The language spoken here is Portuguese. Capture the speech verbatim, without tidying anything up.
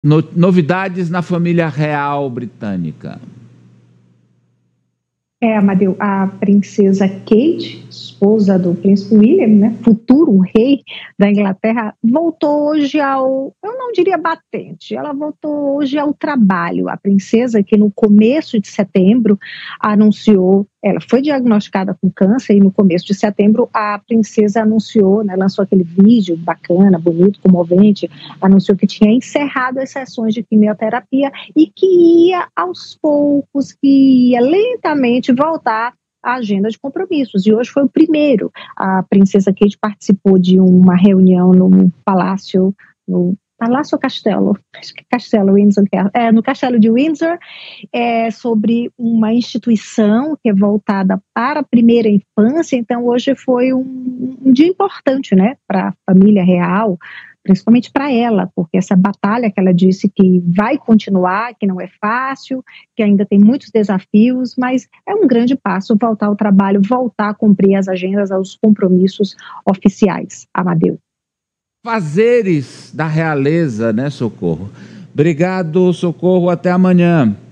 No, novidades na família real britânica. É, Amadeu, a princesa Kate, esposa do príncipe William, né, futuro rei da Inglaterra, voltou hoje ao, eu não diria batente, ela voltou hoje ao trabalho. A princesa que no começo de setembro anunciou, ela foi diagnosticada com câncer e no começo de setembro a princesa anunciou, né, lançou aquele vídeo bacana, bonito, comovente, anunciou que tinha encerrado as sessões de quimioterapia e que ia aos poucos, que ia lentamente voltar à agenda de compromissos. E hoje foi o primeiro. A princesa Kate participou de uma reunião no Palácio, no Palácio ou Castelo? Acho que Castelo, Windsor, é, no Castelo de Windsor, é, sobre uma instituição que é voltada para a primeira infância. Então, hoje foi um, um dia importante, né, para a família real, principalmente para ela, porque essa batalha que ela disse que vai continuar, que não é fácil, que ainda tem muitos desafios, mas é um grande passo voltar ao trabalho, voltar a cumprir as agendas, aos compromissos oficiais. Amadeu. Fazeres da realeza, né, Socorro? Obrigado, Socorro, até amanhã.